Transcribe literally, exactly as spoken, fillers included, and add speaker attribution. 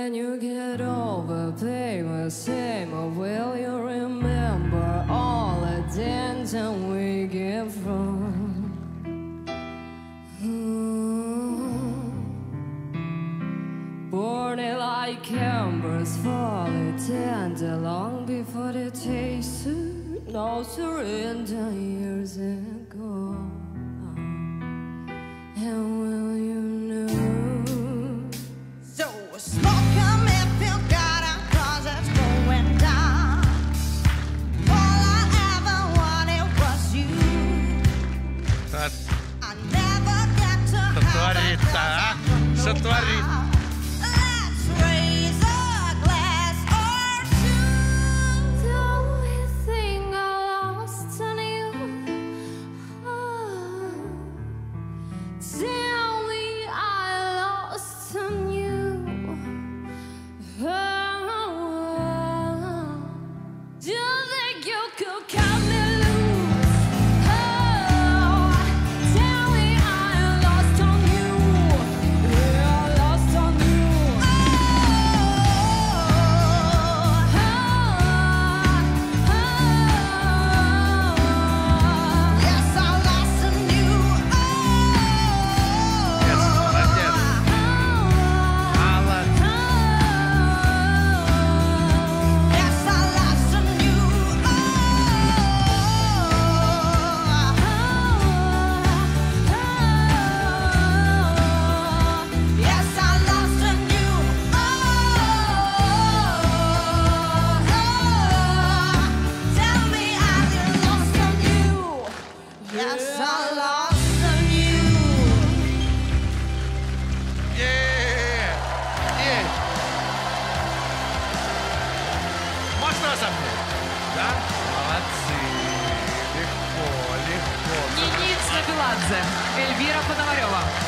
Speaker 1: Can you get over pain, same, or will you remember all the dancing we get from? Mm. Burning like embers, falling tender long before the taste no surrender years ago. And will you know?
Speaker 2: So smoke 'em if you got 'em, 'cause it's going down. All I ever wanted was you. I never get to have it 'cause I don't know how. Let's raise a glass or two.
Speaker 1: Do we think I lost on you? Oh, tell me I lost on you. Oh, do you think you could cut me loose? Oh, tell me I lost on you. Yeah, I lost on you. Oh, oh, oh.
Speaker 2: Yes, I lost on you. Oh,
Speaker 3: Yes, молодец. Алла.
Speaker 2: yes, I lost on you. Oh, yes, I lost on you. Oh, tell me I lost on you. Yes, I lost on you.
Speaker 3: Е-е-е. Есть. Можно со мной? Да? Молодцы. Легко, легко.
Speaker 4: Ниниц Набиладзе, Эльвира Пономарева.